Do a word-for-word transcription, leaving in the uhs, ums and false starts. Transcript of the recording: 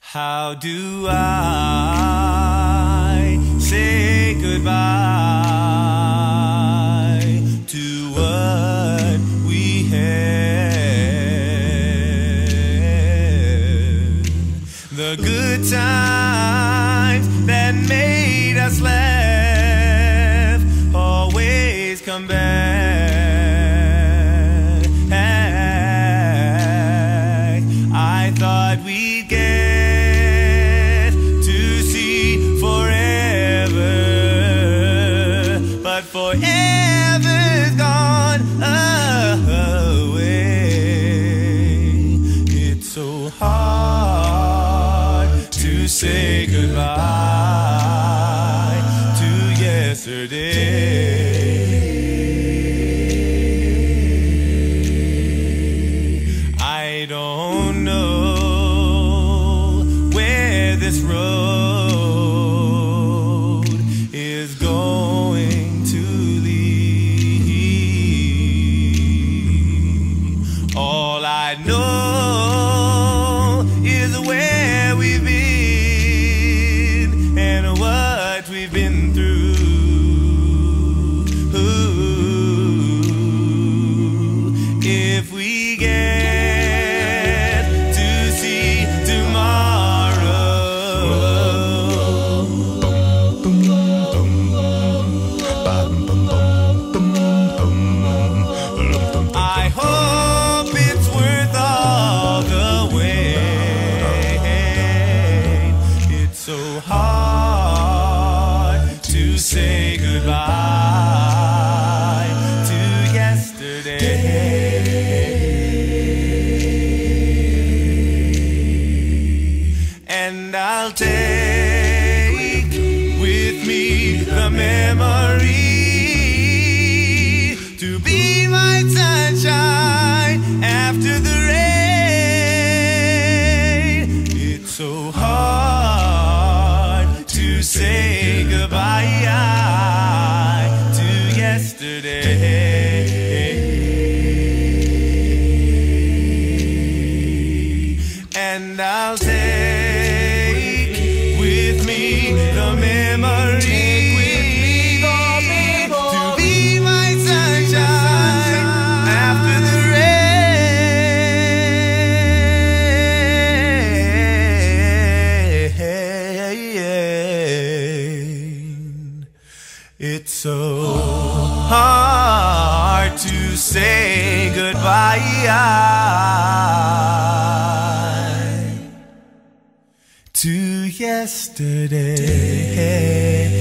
How do I say goodbye to what we had? The good times that made us laugh always come back. I thought we'd get to see forever, but forever's gone away. It's so hard to say goodbye to yesterday. I don't know where this road is going to lead. All I know is where we've been and what we've been through. Ooh, if we get say goodbye to yesterday. And I'll take with me the memory to be my sunshine after the rain. It's so hard to say goodbye to yesterday. And I'll take with me the memory to be my sunshine after the rain. It's so hard to say goodbye to yesterday.